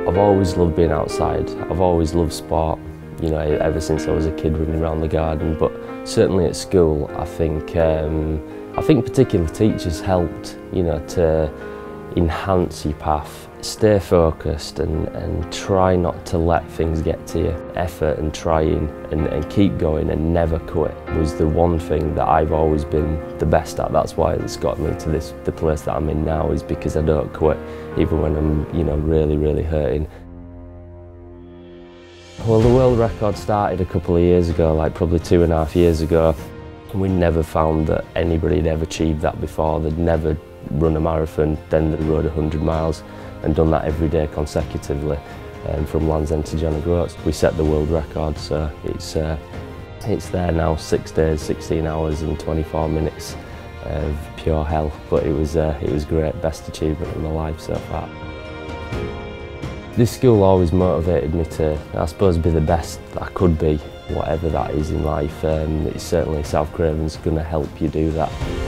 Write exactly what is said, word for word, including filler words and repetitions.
I've always loved being outside. I've always loved sport, you know, ever since I was a kid running around the garden. But certainly at school, I think um, I think particular teachers helped, you know, to enhance your path. Stay focused and, and try not to let things get to you. Effort and trying and, and keep going and never quit was the one thing that I've always been the best at. That's why it's got me to this, the place that I'm in now, is because I don't quit, even when I'm, you know, really, really hurting. Well, the world record started a couple of years ago, like probably two and a half years ago. We never found that anybody had ever achieved that before. They'd never run a marathon, then they rode one hundred miles and done that every day consecutively, um, from Land's End to John O'Groats. We set the world record, so it's, uh, it's there now, six days, sixteen hours and twenty-four minutes of pure hell. But it was, uh, it was great, best achievement of my life so far. This school always motivated me to, I suppose, be the best I could be, whatever that is in life. Um, it's certainly South Craven's going to help you do that.